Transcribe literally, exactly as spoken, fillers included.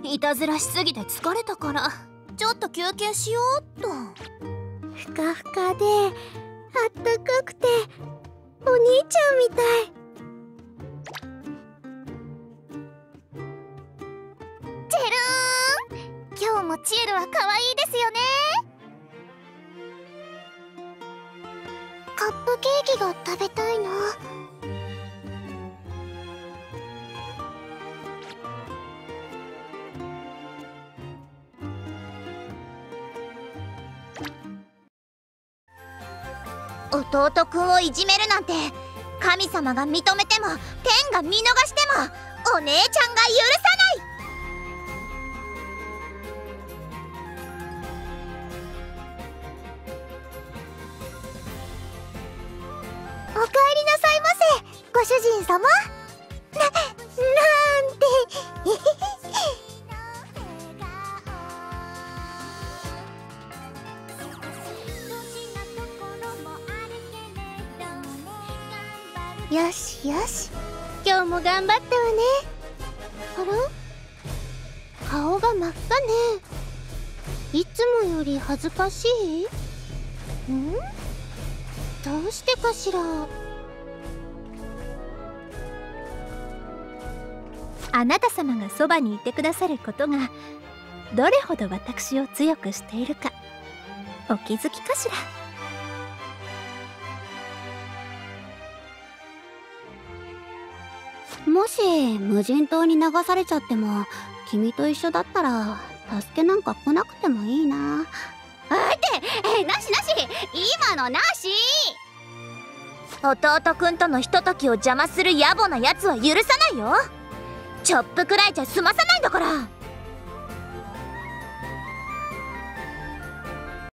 いたずらしすぎて疲れたからちょっと休憩しようっと。 ふかふかであったかくてお兄ちゃんみたい。 チェルーン、今日もチエルは可愛いですよね。 カップケーキが食べたいな。 弟くんをいじめるなんて神様が認めても天が見逃してもお姉ちゃんが許さない。 おかえりなさいませ、ご主人様。な、なんてよしよし、今日も頑張ったわね。あら、顔が真っ赤ね。いつもより恥ずかしい？ん？どうしてかしら。 あなた様がそばにいてくださることがどれほど私を強くしているかお気づきかしら。 もし無人島に流されちゃっても君と一緒だったら助けなんか来なくてもいいな。 あってなしなし、今のなし。弟くんとのひとときを邪魔する野暮なやつは許さないよ。チョップくらいじゃ済まさないんだから。